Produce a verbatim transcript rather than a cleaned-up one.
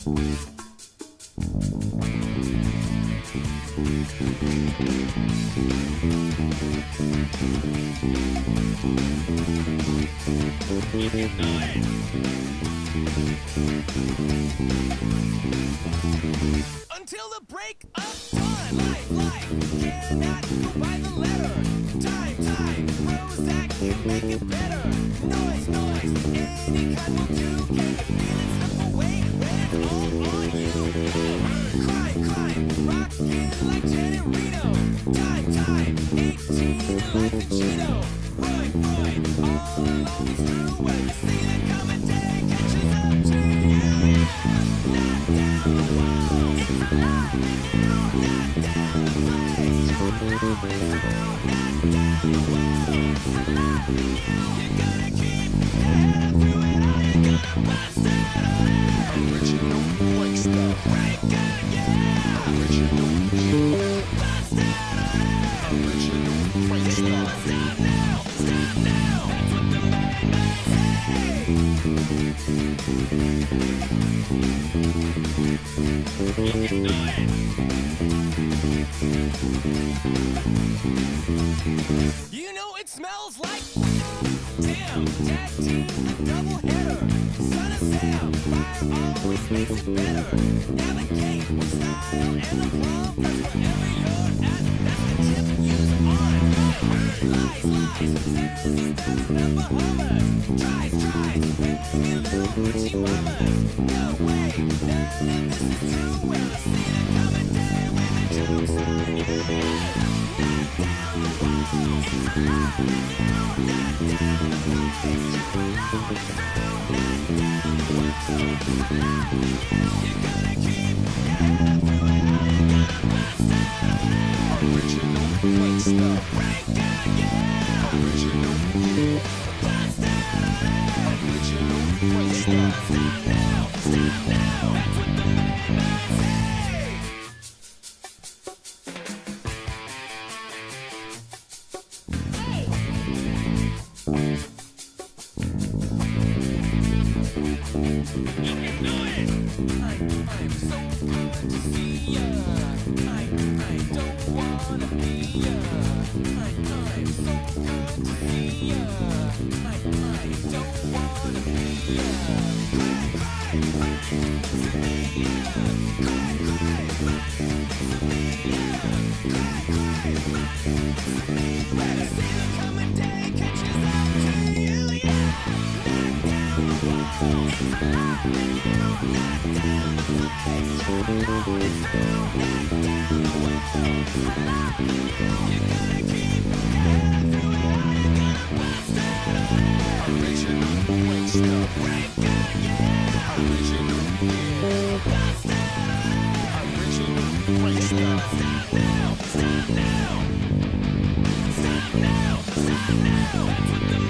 Until the break of time, life, life cannot go by the letter. Time, time, Prozac can make it better. Noise, noise, any kind will do. Can you feel it slip away when it's all on you? Crime, crime, rockin' like Janet Reno. Time, time, eighteen and life in Chino. Roy, Roy, all along is through. When you see the coming day catches up to you, yeah. Knock down the walls, it's alive in you. Knock down the place, you're alone is through. Knock down the walls, it's alive in you. You gotta keep your head up through it all. You gotta bust it all. Original Prankster. Breaker, yeah. Original you. Bust it all. Original Prankster. Stop now, stop now. That's what the madman say. You know it smells like damn, tag team, a double header. Son of Sam, fire always makes it better. Navigate with style and the plum, cause wherever you're at, that's the tip use on. Lies, lies, says he's down in the Bahamas. Tries, tries, baby little Gucci mamas. No way, none of this is true. Well, I see the coming day when the joke's on you. Knock down the walls, it's alive in you. Knock down the place, you're alone is through. Knock down the walls, it's alive in you. You gotta keep your head up through it all. You gotta bust it all. Original Prankster. Breaker, yeah. Original you. Bust it all. Original Prankster. Stop now, stop now. That's what the madman say. Hey. You can do it. I, I'm so good to see ya. I, I don't wanna be ya. I, I'm so good to see ya. I, I don't wanna be ya. Cry, cry, fight for me ya. Cry, cry, fight for me ya. Cry, cry, fight for me. When I see the coming day catches up to you, yeah. Knock down the walls, it's alive in you. Knock down the place, you're alone is through. Knock down the walls, it's alive in you. You gotta keep your head up through it all. You gotta bust it all. Original Prankster. Breaker, yeah. Original yeah. Bust it all. Original Prankster. Stop now, stop now. Stop now, stop now. That's what the